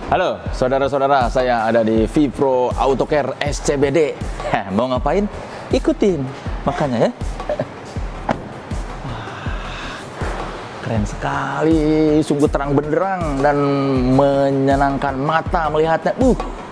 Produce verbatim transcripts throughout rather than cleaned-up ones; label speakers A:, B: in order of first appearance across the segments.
A: Halo saudara-saudara, saya ada di Vipro Autocare S C B D. Mau ngapain? Ikutin, makanya ya. Keren sekali, sungguh terang benderang dan menyenangkan mata melihatnya. Uh.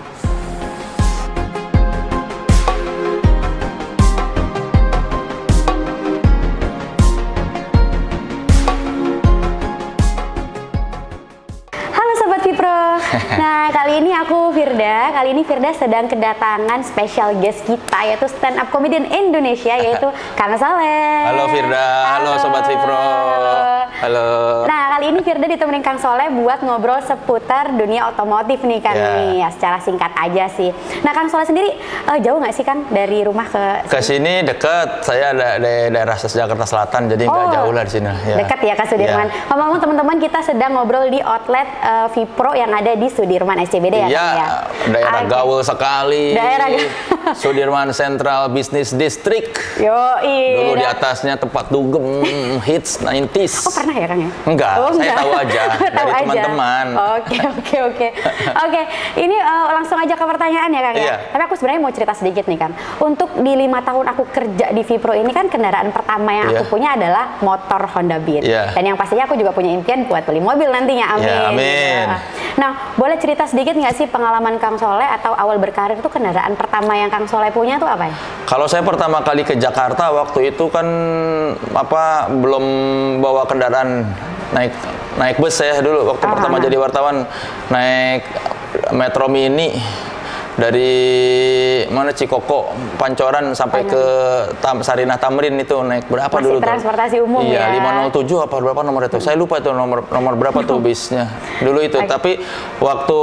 B: Nah, kali ini aku Firda. Kali ini Firda sedang kedatangan special guest kita, yaitu stand up comedian Indonesia, yaitu Kang Soleh.
A: Halo Firda, halo, halo Sobat Vipro. Halo. Halo.
B: Nah, kali ini Firda ditemenin Kang Soleh buat ngobrol seputar dunia otomotif nih kan yeah. nih. Ya, secara singkat aja sih. Nah, Kang Soleh sendiri uh, jauh nggak sih Kang dari rumah ke
A: ke sini? Deket. Saya ada di daerah Jakarta Selatan, jadi nggak oh, jauh lah di sini. Ya.
B: Dekat ya ke Sudirman. Yeah. Ngomong-ngomong teman-teman, kita sedang ngobrol di outlet uh, Vipro yang ada di Sudirman S C B D ya?
A: Iya, ya? Daerah okay. gaul sekali. Daerah Sudirman Central Business District.
B: Yoi.
A: Dulu di atasnya tempat dugem hits nineties.
B: Oh, pernah ya Kang ya?
A: Enggak,
B: oh,
A: saya
B: enggak.
A: tahu aja dari teman-teman.
B: Oke, oke, oke. Oke, ini uh, langsung aja ke pertanyaan ya Kang ya.
A: Iya.
B: Tapi aku sebenarnya mau cerita sedikit nih Kang. Untuk di lima tahun aku kerja di Vipro ini kan kendaraan pertama yang iya. aku punya adalah motor Honda Beat. Iya. Dan yang pastinya aku juga punya impian buat beli mobil nantinya. Amin.
A: Ya, amin.
B: Nah, boleh cerita sedikit nggak sih pengalaman Kang Soleh atau awal berkarir itu kendaraan pertama yang Kang Soleh punya tuh apa ya?
A: Kalau saya pertama kali ke Jakarta waktu itu kan apa belum bawa kendaraan, naik naik bus saya dulu waktu ah, pertama ah. jadi wartawan, naik Metro Mini dari mana Cikoko Pancoran sampai Panjang. ke Tam, Sarinah Tamrin itu naik berapa
B: Masih
A: dulu
B: transportasi
A: tuh?
B: umum
A: iya,
B: ya.
A: lima nol tujuh apa berapa nomor itu? Saya lupa itu nomor nomor berapa tuh bisnya. Dulu itu. Okay. Tapi waktu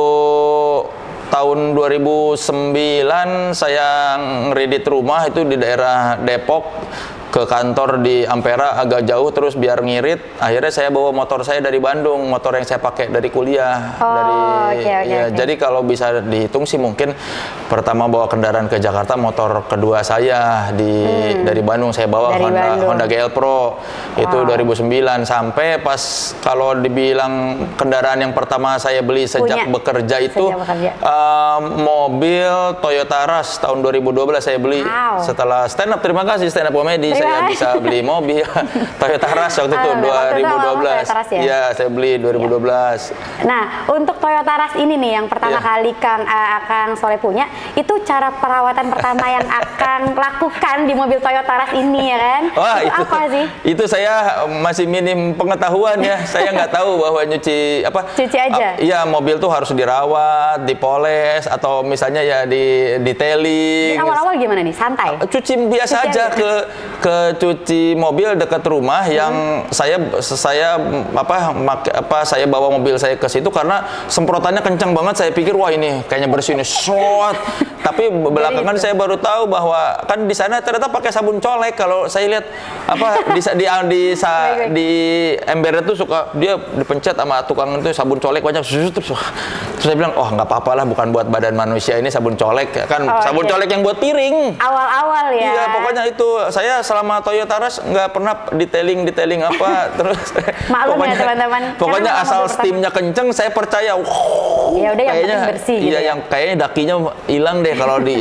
A: tahun dua ribu sembilan saya ngeredit rumah itu di daerah Depok, ke kantor di Ampera agak jauh, terus biar ngirit akhirnya saya bawa motor saya dari Bandung, motor yang saya pakai dari kuliah.
B: Oh,
A: dari
B: okay, okay,
A: ya,
B: okay.
A: Jadi kalau bisa dihitung sih mungkin pertama bawa kendaraan ke Jakarta motor kedua saya di hmm. dari Bandung saya bawa dari Honda Bandung. Honda G L Pro. Wow. Itu dua ribu sembilan sampai pas kalau dibilang kendaraan yang pertama saya beli sejak Punya. bekerja itu sejak bekerja. Uh, mobil Toyota Rush tahun dua ribu dua belas saya beli. Wow. Setelah stand up, terima kasih stand up comedy saya bisa beli mobil Toyota Rush waktu itu dua ribu dua belas. Ya? Ya, saya beli dua ribu dua belas.
B: Ya. Nah, untuk Toyota Rush ini nih yang pertama ya. kali Kang uh, Kang Soleh punya, itu cara perawatan pertama yang akan lakukan di mobil Toyota Rush ini ya kan?
A: Wah,
B: itu,
A: itu
B: apa sih?
A: Itu saya masih minim pengetahuan ya. Saya nggak tahu bahwa nyuci apa?
B: Cuci aja.
A: Uh, iya, mobil tuh harus dirawat, dipoles atau misalnya ya di detailing.
B: Awal-awal gimana nih? Santai.
A: Cuci biasa cuci aja, aja ke ke cuci mobil dekat rumah hmm. yang saya saya apa mak, apa saya bawa mobil saya ke situ karena semprotannya kencang banget. Saya pikir wah ini kayaknya bersih nih, shot. Tapi belakangan saya baru tahu bahwa kan di sana ternyata pakai sabun colek. Kalau saya lihat apa di di di, di, di embernya tuh suka dia dipencet sama tukang itu sabun colek banyak. Terus, terus saya bilang oh nggak apa-apa lah, bukan buat badan manusia ini sabun colek kan. Oh, sabun okay. colek yang buat piring.
B: Awal-awal ya.
A: Iya, pokoknya itu saya selama Toyota Rush nggak pernah detailing detailing apa terus.
B: Maklum
A: pokoknya,
B: ya teman-teman.
A: Pokoknya asal steamnya kenceng saya percaya. Wow,
B: ya udah yang
A: kayaknya
B: penting bersih.
A: Iya
B: gitu
A: yang ya. Kayaknya dakinya hilang deh kalau di.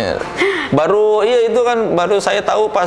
A: Baru iya itu kan baru saya tahu pas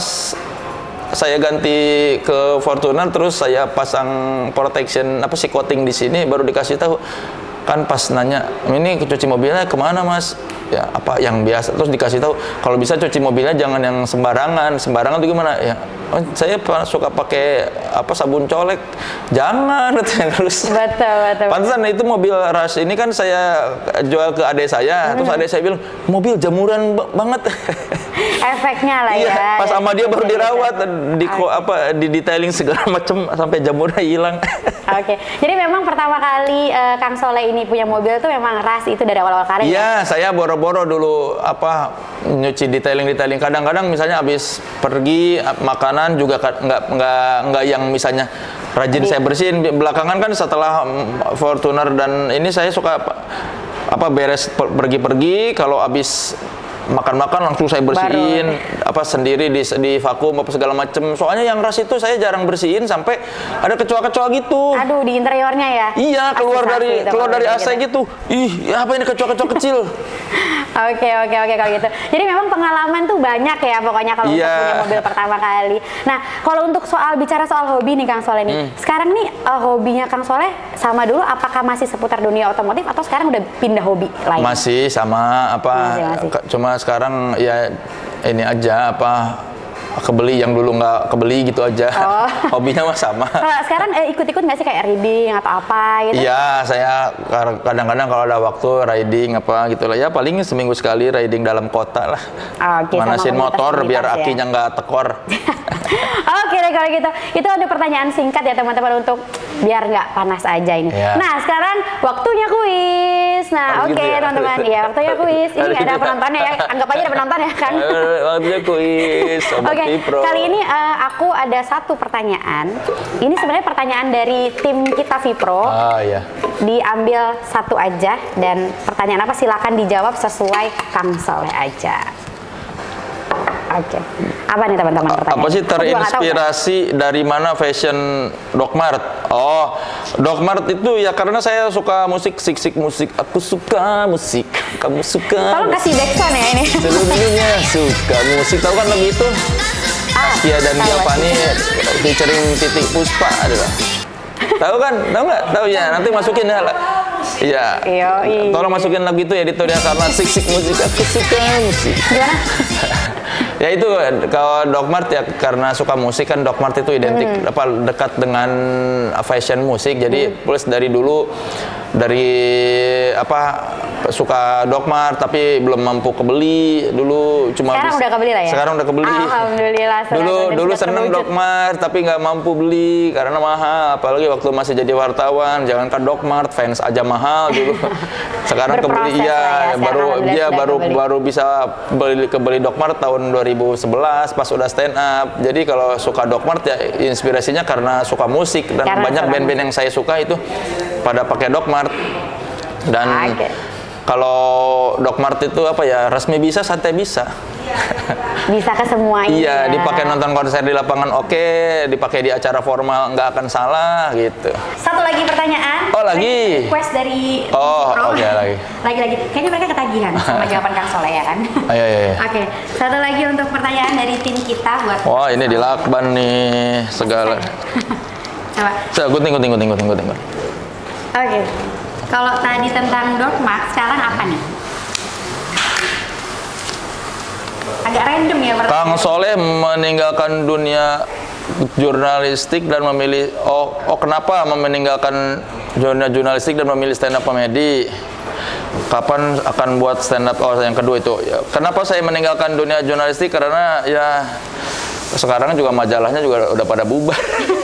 A: saya ganti ke Fortuner terus saya pasang protection apa sih coating di sini baru dikasih tahu. Kan pas nanya, ini cuci mobilnya kemana mas? Ya apa yang biasa, terus dikasih tahu kalau bisa cuci mobilnya jangan yang sembarangan. Sembarangan itu gimana? Ya oh, saya suka pakai apa sabun colek. Jangan terus.
B: Betul, betul.
A: Pantesan itu mobil Rush ini kan saya jual ke adik saya, hmm. terus adik saya bilang mobil jamuran banget.
B: Efeknya lah ya.
A: Iya, pas sama dia baru dirawat, di okay. apa di detailing segala macam sampai jamurnya hilang.
B: Oke, okay. Jadi memang pertama kali uh, Kang Soleh ini punya mobil tuh memang Rush itu dari awal-awal karir.
A: Iya, ya? Saya boro-boro dulu apa nyuci detailing-detailing. Kadang-kadang misalnya habis pergi makanan juga nggak nggak nggak yang misalnya rajin Jadi, saya bersihin. Belakangan kan setelah Fortuner dan ini saya suka apa, apa beres pergi-pergi kalau habis makan-makan langsung saya bersihin Baru. apa sendiri di, di vakum apa segala macem. Soalnya yang ras itu saya jarang bersihin sampai ada kecoa-kecoa gitu.
B: Aduh, di interiornya ya?
A: Iya, keluar dari keluar dari A C gitu. Ih, ya apa ini kecoa-kecoa kecil?
B: Oke, oke, oke kalau gitu. Jadi memang pengalaman tuh banyak ya pokoknya kalau yeah. untuk punya mobil pertama kali. Nah, kalau untuk soal bicara soal hobi nih Kang Soleh nih. Hmm. Sekarang nih uh, hobinya Kang Soleh sama dulu apakah masih seputar dunia otomotif atau sekarang udah pindah hobi lain?
A: Masih sama apa? Masih, masih. Cuma sekarang ya ini aja apa kebeli yang dulu nggak kebeli gitu aja. Oh. Hobinya mah sama.
B: Kalau sekarang eh, ikut-ikut nggak sih kayak riding atau apa gitu?
A: Iya, saya kadang-kadang kalau ada waktu riding apa gitu lah. Ya paling seminggu sekali riding dalam kota lah. Oke, manasin motor biar ya? Akinya nggak tekor.
B: Oke deh kalau gitu. Itu ada pertanyaan singkat ya teman-teman untuk biar nggak panas aja ini. Ya. Nah sekarang waktunya kuis. Nah oke okay, ya? teman-teman ya waktunya kuis. Ini nggak ada penontonnya ya. Anggap aja ada penonton ya kan.
A: Waktunya kuis.
B: Oke. Okay. Kali ini uh, aku ada satu pertanyaan. Ini sebenarnya pertanyaan dari tim kita Vipro.
A: Ah, iya.
B: Diambil satu aja dan pertanyaan apa silakan dijawab sesuai Kang Soleh aja. Oke. Okay. Apa nih teman-teman pertanyaan?
A: Apa sih terinspirasi tahu, dari mana fashion Doc Mart? Oh, Doc Mart itu ya karena saya suka musik, sik-sik musik. Aku suka musik, kamu suka.
B: Tolong kasih backsound ya ini.
A: Seluruhnya suka musik. Tahu kan lagu itu? Ah, Askia dan Giovanni featuring Titik Puspa adalah. Tahu kan? Tahu nggak? Tahu ya. Nanti masukin ya. Iya. Tolong masukin lagu itu ya editornya karena sik-sik musik aku suka musik. Gimana? Ya itu kalau Doc Mart ya karena suka musik kan Doc Mart itu identik hmm. apa dekat dengan fashion musik jadi hmm. plus dari dulu dari apa suka Doc Mart tapi belum mampu kebeli dulu cuma
B: sekarang
A: bisa,
B: udah kebeli lah ya
A: sekarang udah kebeli
B: alhamdulillah
A: dulu dulu seneng Doc Mart tapi nggak mampu beli karena mahal apalagi waktu masih jadi wartawan jangankan Doc Mart fans aja mahal dulu sekarang kebeli ya, ya baru dia baru kebeli. baru bisa beli kebeli Doc Mart tahun dua ribu sebelas pas udah stand up. Jadi kalau suka Doc Mart ya inspirasinya karena suka musik dan karena banyak band-band yang saya suka itu pada pakai Doc Mart. Dan okay. kalau Doc Mart itu apa ya resmi bisa santai bisa.
B: Bisa ke semuanya.
A: Iya, dipakai nonton konser di lapangan oke, okay, dipakai di acara formal nggak akan salah gitu.
B: Satu lagi pertanyaan.
A: Oh lagi.
B: Request dari
A: Oh oke okay, lagi.
B: Lagi-lagi. Kayaknya mereka ketagihan sama jawaban Kang Soleh ya kan.
A: Oh, iya, iya.
B: Oke, okay. Satu lagi untuk pertanyaan dari tim kita buat.
A: Wah ini dilakban nih segala.
B: Coba.
A: Coba gunting gunting gunting gunting gunting. Oke.
B: Okay. Kalau tadi tentang Doc Mart, sekarang apa nih? Agak random ya.
A: Kang Soleh meninggalkan dunia jurnalistik dan memilih oh, oh kenapa meninggalkan dunia jurnalistik dan memilih stand up komedi? Kapan akan buat stand up? Oh yang kedua itu. Ya, kenapa saya meninggalkan dunia jurnalistik? Karena ya sekarang juga majalahnya juga udah pada bubar.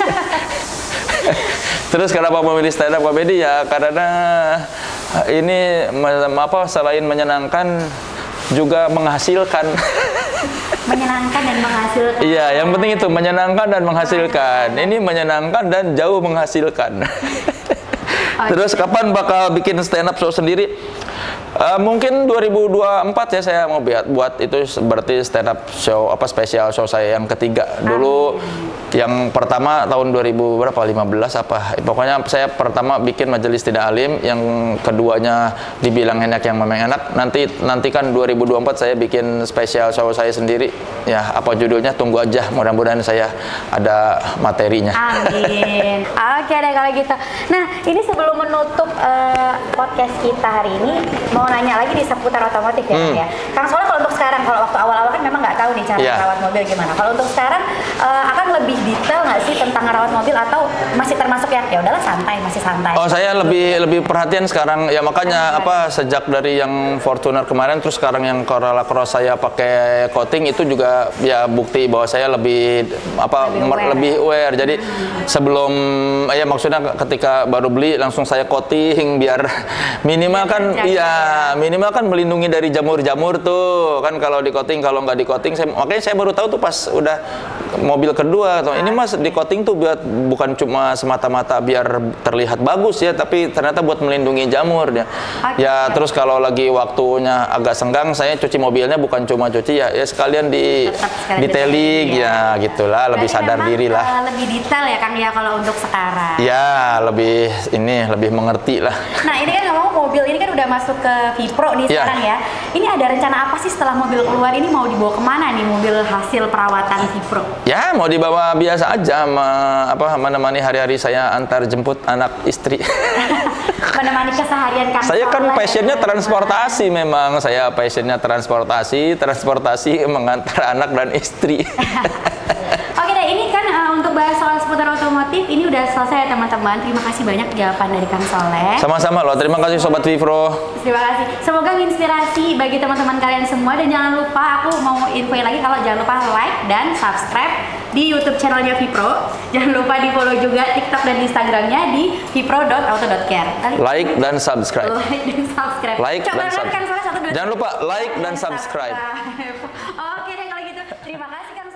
A: Terus kenapa memilih stand up komedi ya? Karena ini apa selain menyenangkan juga menghasilkan.
B: Menyenangkan dan menghasilkan.
A: Iya, yang penting itu menyenangkan dan menghasilkan. Ini menyenangkan dan jauh menghasilkan. Okay. Terus kapan bakal bikin stand up show sendiri? Uh, mungkin dua ribu dua puluh empat ya saya mau buat buat itu berarti stand up show apa spesial show saya yang ketiga. Dulu yang pertama tahun dua ribu berapa lima belas apa pokoknya saya pertama bikin Majelis Tidak Alim, yang keduanya Dibilang Enak Yang Memang Enak. Nanti nanti kan dua ribu dua puluh empat saya bikin spesial show saya sendiri. Ya, apa judulnya tunggu aja, mudah-mudahan saya ada materinya.
B: Amin. Oke deh kalau gitu. Nah, ini sebelum menutup uh, podcast kita hari ini mau nanya lagi di seputar otomotif ya, hmm. ya. Kang Soleh kalau untuk sekarang, kalau waktu awal-awal kan memang nggak tahu nih cara yeah. merawat mobil gimana. Kalau untuk sekarang uh, akan lebih detail nggak sih tentang merawat mobil atau masih termasuk yang ya udahlah santai, masih santai?
A: Oh saya lebih lebih perhatian sekarang ya makanya oh, apa sejak dari yang Fortuner kemarin terus sekarang yang Corolla Cross saya pakai coating itu juga ya bukti bahwa saya lebih apa lebih aware, lebih aware. Jadi hmm. sebelum ya maksudnya ketika baru beli langsung saya coating biar minimal kan iya minimal kan melindungi dari jamur-jamur tuh tuh kan kalau di coating, kalau nggak di coating, saya, makanya saya baru tahu tuh pas udah mobil kedua. Atau ini mas di coating tuh buat bukan cuma semata-mata biar terlihat bagus ya, tapi ternyata buat melindungi jamur ya.
B: Okay.
A: Ya terus kalau lagi waktunya agak senggang, saya cuci mobilnya bukan cuma cuci ya, ya sekalian di detailing ya, ya gitulah, lebih sadar diri lah.
B: Uh, lebih detail ya Kang ya kalau untuk sekarang.
A: Ya lebih ini lebih mengerti lah.
B: Nah ini kan ngomong mobil ini kan udah masuk ke Vipro nih
A: ya.
B: sekarang ya. Ini ada rencana apa sih setelah mobil keluar ini, mau dibawa kemana nih mobil hasil perawatan Vipro?
A: Ya mau dibawa biasa aja, ma, apa menemani hari-hari saya antar jemput anak istri.
B: Menemani keseharian Kang.
A: Saya kan passionnya transportasi, memang saya passionnya transportasi, transportasi mengantar anak dan istri.
B: Oke deh, ini kan uh, untuk bahas soal seputar otomotif ini udah selesai ya teman-teman. Terima kasih banyak jawaban dari Kang Soleh.
A: Sama-sama loh, terima kasih Sobat Vipro.
B: Terima kasih. Semoga menginspirasi bagi teman-teman kalian semua, dan jangan lupa, aku mau infoin lagi kalau jangan lupa like dan subscribe di YouTube channelnya Vipro. Jangan lupa di follow juga TikTok dan Instagramnya di vipro dot auto dot care.
A: Like dan subscribe.
B: Like dan subscribe.
A: Like
B: Coba
A: dan subscribe.
B: Kang Soleh satu dua.
A: Jangan lupa like dan subscribe.
B: Oke deh kalau gitu. Terima kasih Kang